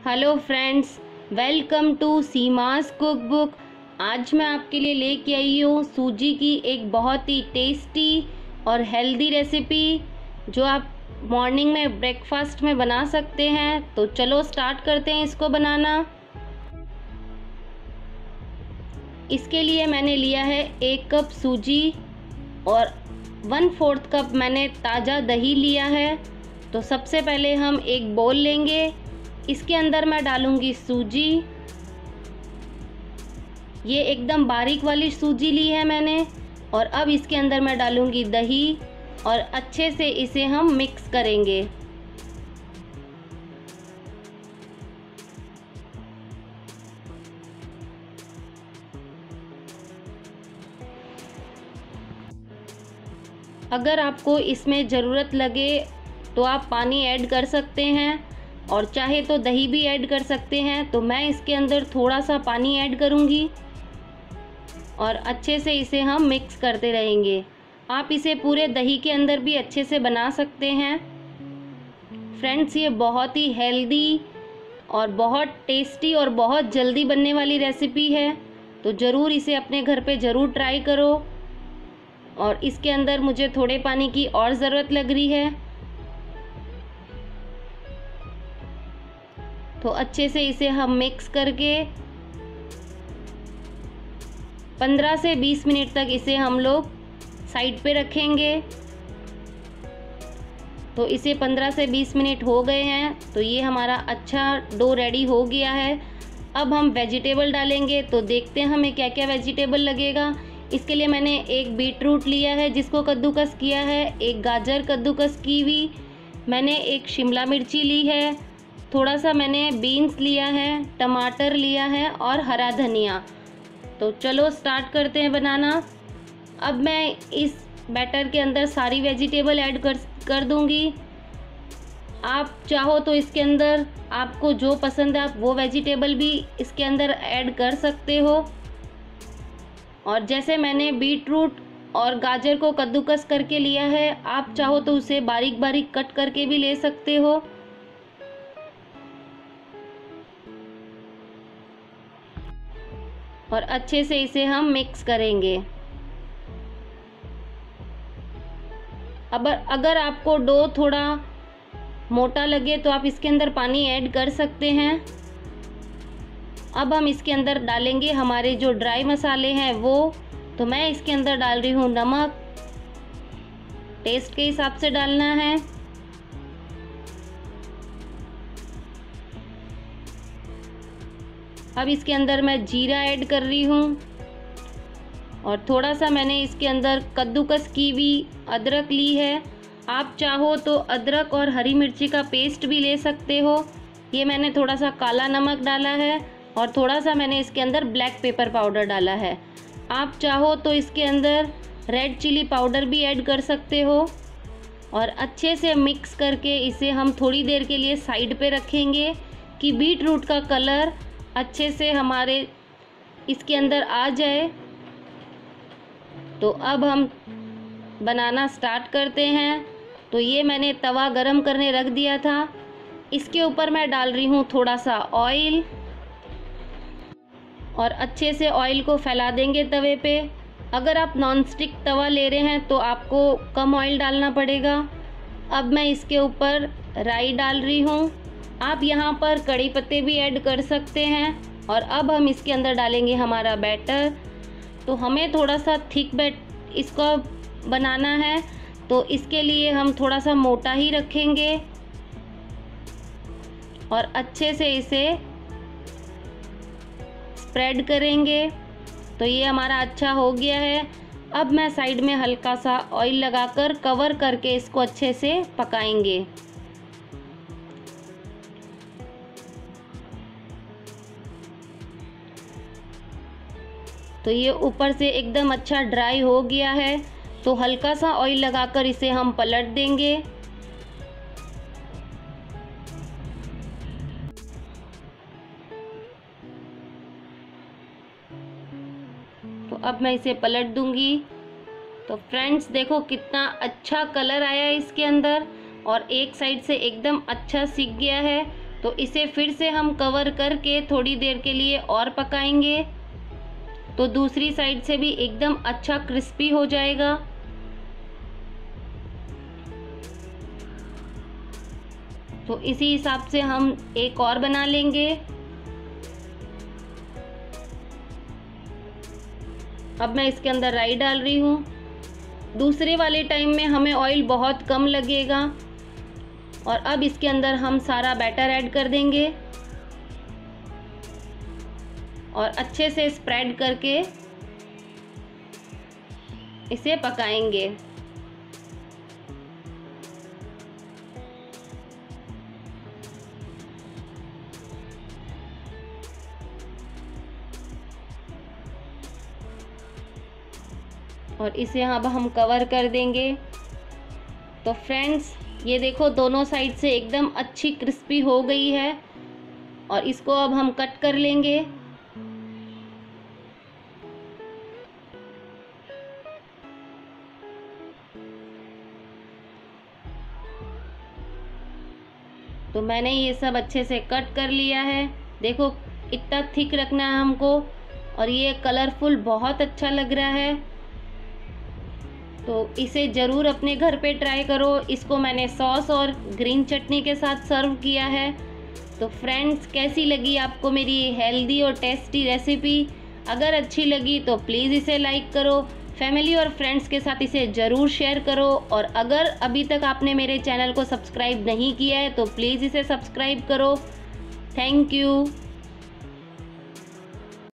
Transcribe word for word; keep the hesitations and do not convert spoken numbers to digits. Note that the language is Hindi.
Hello friends, welcome to Seema's cookbook. आज मैं आपके लिए लेके आई हूँ सूजी की एक बहुत ही टेस्टी और हेल्दी रेसिपी जो आप मॉर्निंग में ब्रेकफास्ट में बना सकते हैं। तो चलो स्टार्ट करते हैं इसको बनाना। इसके लिए मैंने लिया है एक कप सूजी और वन फोर्थ कप मैंने ताज़ा दही लिया है। तो सबसे पहले हम एक बोल लेंगे, इसके अंदर मैं डालूंगी सूजी। ये एकदम बारीक वाली सूजी ली है मैंने। और अब इसके अंदर मैं डालूंगी दही और अच्छे से इसे हम मिक्स करेंगे। अगर आपको इसमें ज़रूरत लगे तो आप पानी ऐड कर सकते हैं और चाहे तो दही भी ऐड कर सकते हैं। तो मैं इसके अंदर थोड़ा सा पानी ऐड करूंगी और अच्छे से इसे हम मिक्स करते रहेंगे। आप इसे पूरे दही के अंदर भी अच्छे से बना सकते हैं। फ्रेंड्स, ये बहुत ही हेल्दी और बहुत टेस्टी और बहुत जल्दी बनने वाली रेसिपी है। तो ज़रूर इसे अपने घर पे ज़रूर ट्राई करो। और इसके अंदर मुझे थोड़े पानी की और ज़रूरत लग रही है। तो अच्छे से इसे हम मिक्स करके पंद्रह से बीस मिनट तक इसे हम लोग साइड पे रखेंगे। तो इसे पंद्रह से बीस मिनट हो गए हैं। तो ये हमारा अच्छा डो रेडी हो गया है। अब हम वेजिटेबल डालेंगे। तो देखते हैं हमें क्या क्या वेजिटेबल लगेगा। इसके लिए मैंने एक बीट रूट लिया है जिसको कद्दूकस किया है, एक गाजर कद्दूकस की हुई, मैंने एक शिमला मिर्ची ली है, थोड़ा सा मैंने बीन्स लिया है, टमाटर लिया है और हरा धनिया। तो चलो स्टार्ट करते हैं बनाना। अब मैं इस बैटर के अंदर सारी वेजिटेबल ऐड कर कर दूंगी। आप चाहो तो इसके अंदर आपको जो पसंद है आप वो वेजिटेबल भी इसके अंदर ऐड कर सकते हो। और जैसे मैंने बीट रूट और गाजर को कद्दूकस करके लिया है, आप चाहो तो उसे बारीक बारीक कट करके भी ले सकते हो। और अच्छे से इसे हम मिक्स करेंगे। अब अगर आपको डो थोड़ा मोटा लगे तो आप इसके अंदर पानी ऐड कर सकते हैं। अब हम इसके अंदर डालेंगे हमारे जो ड्राई मसाले हैं वो। तो मैं इसके अंदर डाल रही हूँ नमक, टेस्ट के हिसाब से डालना है। अब इसके अंदर मैं जीरा ऐड कर रही हूँ और थोड़ा सा मैंने इसके अंदर कद्दूकस की हुई अदरक ली है। आप चाहो तो अदरक और हरी मिर्ची का पेस्ट भी ले सकते हो। ये मैंने थोड़ा सा काला नमक डाला है और थोड़ा सा मैंने इसके अंदर ब्लैक पेपर पाउडर डाला है। आप चाहो तो इसके अंदर रेड चिली पाउडर भी ऐड कर सकते हो। और अच्छे से मिक्स करके इसे हम थोड़ी देर के लिए साइड पे रखेंगे कि बीट रूट का कलर अच्छे से हमारे इसके अंदर आ जाए। तो अब हम बनाना स्टार्ट करते हैं। तो ये मैंने तवा गरम करने रख दिया था। इसके ऊपर मैं डाल रही हूँ थोड़ा सा ऑयल और अच्छे से ऑयल को फैला देंगे तवे पे। अगर आप नॉन स्टिक तवा ले रहे हैं तो आपको कम ऑयल डालना पड़ेगा। अब मैं इसके ऊपर राई डाल रही हूँ। आप यहाँ पर कड़ी पत्ते भी ऐड कर सकते हैं। और अब हम इसके अंदर डालेंगे हमारा बैटर। तो हमें थोड़ा सा थिक बैट इसको बनाना है, तो इसके लिए हम थोड़ा सा मोटा ही रखेंगे और अच्छे से इसे स्प्रेड करेंगे। तो ये हमारा अच्छा हो गया है। अब मैं साइड में हल्का सा ऑयल लगाकर कवर करके इसको अच्छे से पकाएंगे। तो ये ऊपर से एकदम अच्छा ड्राई हो गया है। तो हल्का सा ऑयल लगाकर इसे हम पलट देंगे। तो अब मैं इसे पलट दूंगी। तो फ्रेंड्स देखो कितना अच्छा कलर आया है इसके अंदर और एक साइड से एकदम अच्छा सिक गया है। तो इसे फिर से हम कवर करके थोड़ी देर के लिए और पकाएंगे, तो दूसरी साइड से भी एकदम अच्छा क्रिस्पी हो जाएगा। तो इसी हिसाब से हम एक और बना लेंगे। अब मैं इसके अंदर राई डाल रही हूँ। दूसरे वाले टाइम में हमें ऑयल बहुत कम लगेगा। और अब इसके अंदर हम सारा बैटर ऐड कर देंगे और अच्छे से स्प्रेड करके इसे पकाएंगे। और इसे अब हम कवर कर देंगे। तो फ्रेंड्स, ये देखो दोनों साइड से एकदम अच्छी क्रिस्पी हो गई है और इसको अब हम कट कर लेंगे। तो मैंने ये सब अच्छे से कट कर लिया है। देखो इतना थिक रखना है हमको और ये कलरफुल बहुत अच्छा लग रहा है। तो इसे ज़रूर अपने घर पे ट्राई करो। इसको मैंने सॉस और ग्रीन चटनी के साथ सर्व किया है। तो फ्रेंड्स, कैसी लगी आपको मेरी हेल्दी और टेस्टी रेसिपी? अगर अच्छी लगी तो प्लीज़ इसे लाइक करो, फैमिली और फ्रेंड्स के साथ इसे ज़रूर शेयर करो। और अगर अभी तक आपने मेरे चैनल को सब्सक्राइब नहीं किया है तो प्लीज़ इसे सब्सक्राइब करो। Thank you.